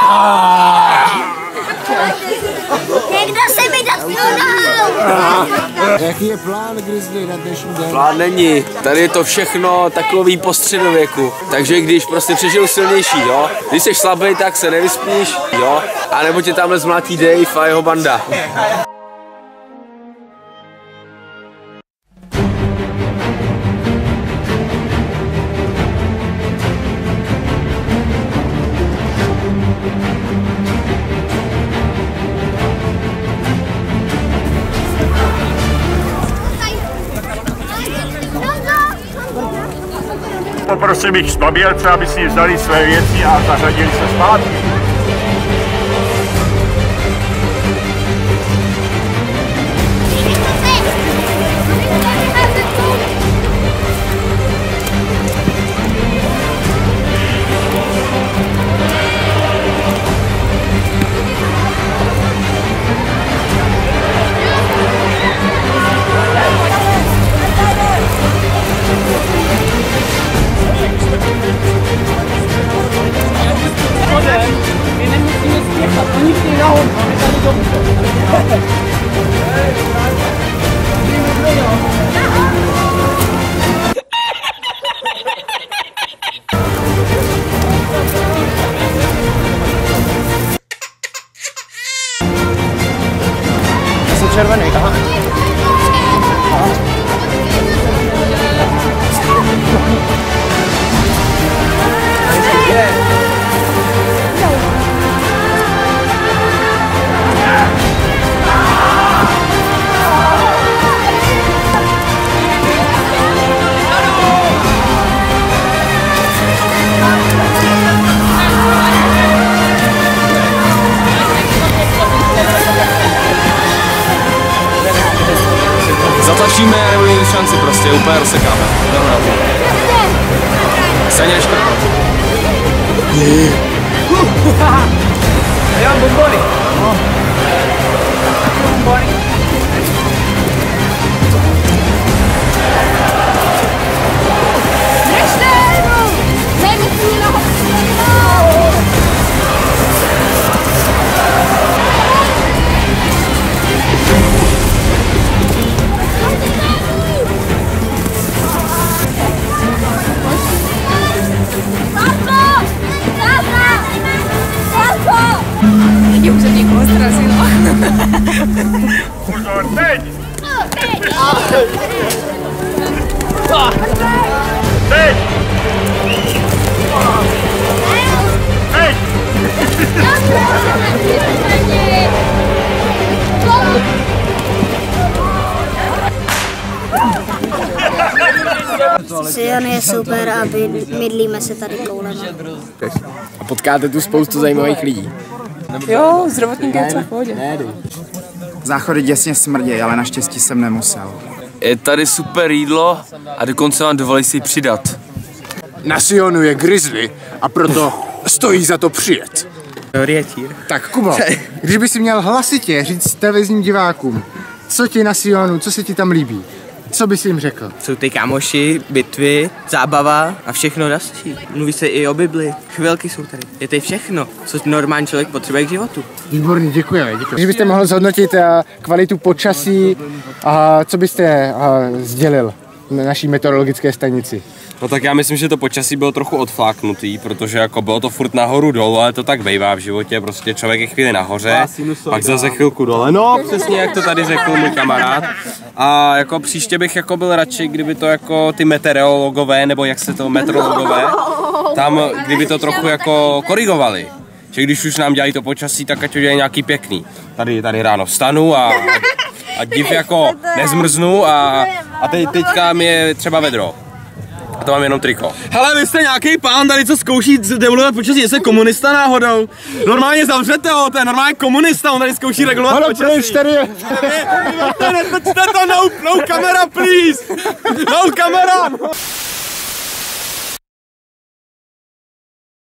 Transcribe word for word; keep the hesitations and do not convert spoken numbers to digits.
Někdo se mi dotknul! Jaký je plán Grizzly na dnešní den? Plán není, tady je to všechno takový po středověku. Takže když prostě přežil silnější, jo, když jsi slabý, tak se nevyspíš, jo, a nebo tě tamhle zmlátí Dave a jeho banda. Poprosím jich zbabělce, aby si vzali své věci a zařadili se zpátky. Jsi červený, aha. Zatlačíme a nebude mít šanci prostě, úplně rozsekáme. Jdeme na to. Saně škrtnout. Já mám bombony. Bombony. Držte! Dejme si mě na Už jsem někoho zrazila. Pozor, teď! Teď! Teď! Sion je super a mydlíme se tady koulema. A potkáte tu spoustu zajímavých lidí. Jo, zdravotníky je třeba v pohodě. Záchody děsně smrdějí, ale naštěstí jsem nemusel. Je tady super jídlo a dokonce vám dovolí si přidat. Na Sionu je Grizzly a proto stojí za to přijet. Orientír. Tak Kubo, když by si měl hlasitě říct televizním divákům, co ti na Sionu, co se ti tam líbí, co bys jim řekl? Jsou ty kámoši, bitvy, zábava a všechno další. Mluví se i o Bibli, chvilky jsou tady. Je tady všechno, co normální člověk potřebuje k životu. Výborný, děkujeme, děkujeme. Když byste mohl zhodnotit kvalitu počasí, a co byste sdělil na naší meteorologické stanici? No tak já myslím, že to počasí bylo trochu odfláknutý, protože jako bylo to furt nahoru dolů, ale to tak bývá v životě, prostě člověk je chvíli nahoře, pak zase chvilku dole, no přesně jak to tady řekl můj kamarád. A jako příště bych jako byl radši, kdyby to jako ty meteorologové, nebo jak se to meteorologové, tam kdyby to trochu jako korigovali. Že když už nám dělají to počasí, tak ať to dělají nějaký pěkný. Tady, tady ráno vstanu a, a div jako nezmrznu a, a teď, teďka mi je třeba vedro. A to mám jenom triko. Hele, vy jste nějaký pán tady, co zkouší regulovat počasí, jste komunista náhodou. Normálně zavřete ho, to je normálně komunista, on tady zkouší regulovat počasí. Tady je. Netočte to, no, no camera please! No camera!